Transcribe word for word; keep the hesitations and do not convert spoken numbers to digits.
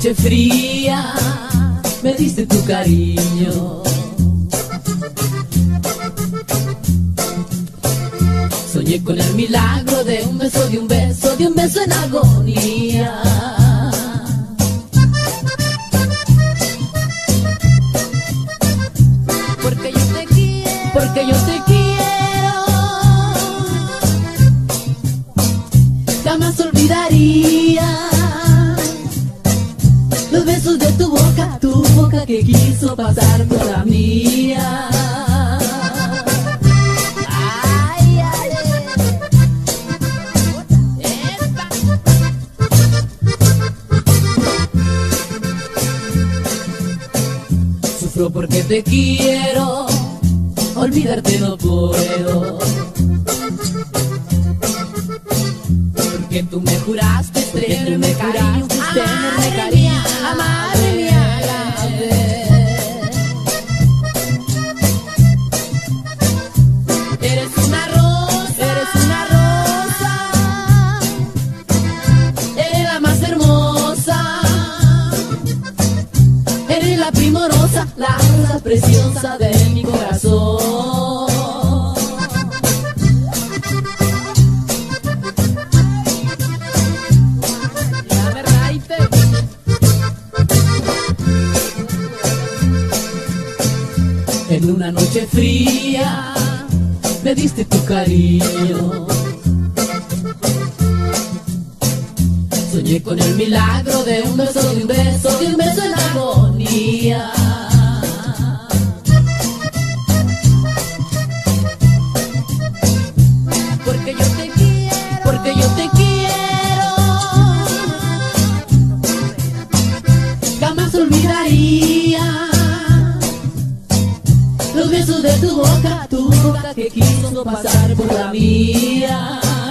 noche fría me diste tu cariño. Soñé con el milagro de un beso, de un beso, de un beso en agonía. Porque yo te quiero, porque yo te quiero. Jamás olvidaría los besos de tu boca, tu boca que quiso pasar por la mía. Ay, ay, epa. Sufro porque te quiero, olvidarte no puedo. Porque tú me juraste tenerme cariño, tenerme cariño, amarme mi alma. Eres una rosa, eres una rosa, eres la más hermosa, eres la primorosa, la rosa preciosa de mi corazón. En una noche fría me diste tu cariño. Soñé con el milagro de un beso, de un beso, de un beso en agonía. Porque yo te quiero, porque yo te quiero. Jamás olvidaría los besos de tu boca, tu boca que quiso pasar por la mía.